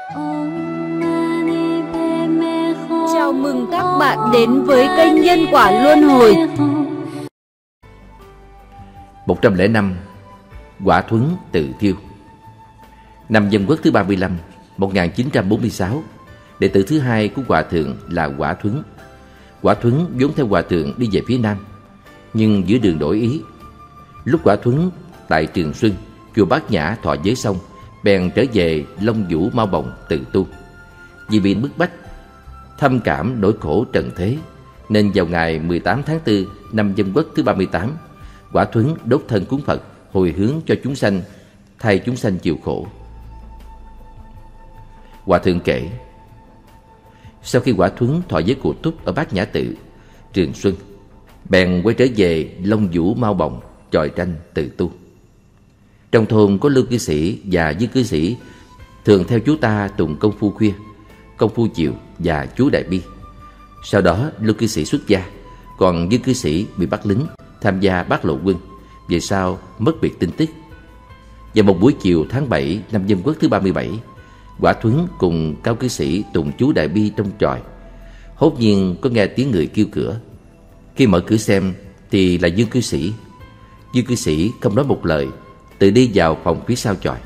Chào mừng các bạn đến với kênh Nhân Quả Luân Hồi. 105. Quả Thuấn tự thiêu. Năm Dân Quốc thứ 35, 1946, đệ tử thứ hai của Hòa Thượng là Quả Thuấn. Quả Thuấn vốn theo Hòa Thượng đi về phía Nam, nhưng giữa đường đổi ý. Lúc Quả Thuấn tại Trường Xuân, chùa Bát Nhã thọ giới xong, bèn trở về Long Vũ Mao Bồng tự tu. Vì bị bức bách, thâm cảm nỗi khổ trần thế, nên vào ngày 18 tháng 4 năm Dân Quốc thứ 38, Quả Thuấn đốt thân cúng Phật, hồi hướng cho chúng sanh, thay chúng sanh chịu khổ. Hòa Thượng kể, sau khi Quả Thuấn thọ giới cụ túc ở Bát Nhã Tự, Trường Xuân, bèn quay trở về Long Vũ Mao Bồng chòi tranh tự tu. Trong thôn có lưu cư sĩ và dư cư sĩ thường theo chú ta tụng công phu khuya, công phu chiều và chú Đại Bi. Sau đó lưu cư sĩ xuất gia, còn dư cư sĩ bị bắt lính tham gia Bát Lộ Quân, về sau mất biệt tin tức. Vào một buổi chiều tháng 7 năm Dân Quốc thứ 37, Quả Thuấn cùng cao cư sĩ tụng chú Đại Bi trong chòi. Hốt nhiên có nghe tiếng người kêu cửa. Khi mở cửa xem thì là Dương cư sĩ. Dương cư sĩ không nói một lời, tự đi vào phòng phía sau chòi.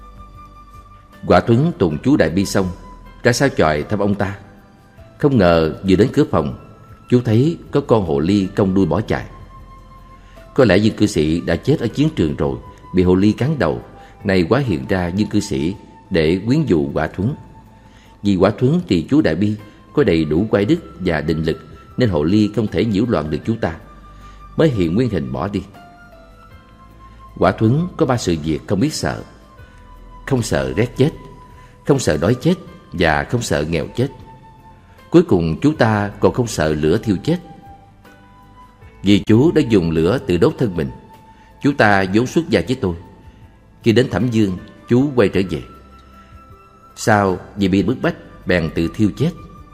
Quả Thuấn tụng chú Đại Bi xong, ra sau chòi thăm ông ta. Không ngờ vừa đến cửa phòng, chú thấy có con hồ ly cong đuôi bỏ chạy. Có lẽ Dương cư sĩ đã chết ở chiến trường rồi, bị hồ ly cắn đầu, nay hóa hiện ra Dương cư sĩ để quyến dụ Quả Thuấn. Vì Quả Thuấn thì chú Đại Bi có đầy đủ quay đức và định lực, nên hồ ly không thể nhiễu loạn được chú ta, mới hiện nguyên hình bỏ đi. Quả Thuấn có 3 sự việc không biết sợ: không sợ rét chết, không sợ đói chết và không sợ nghèo chết. Cuối cùng chú ta còn không sợ lửa thiêu chết. Vì chú đã dùng lửa tự đốt thân mình, chú ta vốn xuất gia với tôi. Khi đến Thẩm Dương, chú quay trở về. Sau vì bị bức bách, bèn tự thiêu chết.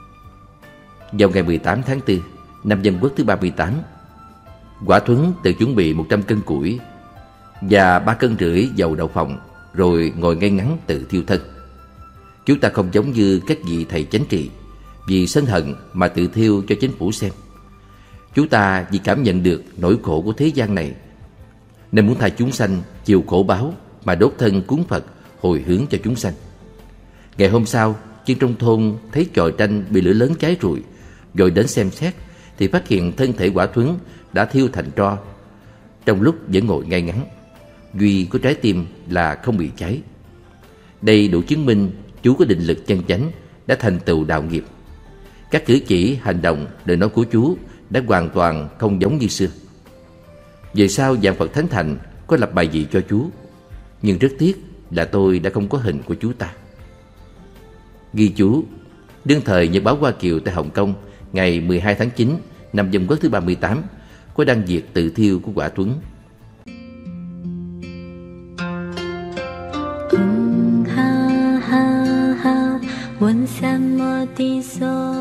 Vào ngày 18 tháng 4 năm Dân Quốc thứ 38, Quả Thuấn tự chuẩn bị 100 cân củi và 3,5 cân dầu đậu phộng, rồi ngồi ngay ngắn tự thiêu thân. Chú ta không giống như các vị thầy chánh trị, vì sân hận mà tự thiêu cho chính phủ xem. Chú ta vì cảm nhận được nỗi khổ của thế gian này, nên muốn thay chúng sanh chịu khổ báo mà đốt thân cúng Phật, hồi hướng cho chúng sanh. Ngày hôm sau, dân trong thôn thấy chòi tranh bị lửa lớn cháy rụi, rồi đến xem xét thì phát hiện thân thể Quả Thuấn đã thiêu thành tro, trong lúc vẫn ngồi ngay ngắn, duy có trái tim là không bị cháy. Đây đủ chứng minh chú có định lực chân chánh, đã thành tựu đạo nghiệp. Các cử chỉ, hành động, lời nói của chú đã hoàn toàn không giống như xưa. Về sau Vạn Phật Thánh Thành có lập bài vị cho chú, nhưng rất tiếc là tôi đã không có hình của chú ta. Ghi chú: đương thời Nhật báo Hoa Kiều tại Hồng Kông ngày 12 tháng 9 năm Dân Quốc thứ 38 có đăng việc tự thiêu của Quả Thuấn. ha ha ha, 问三摩地所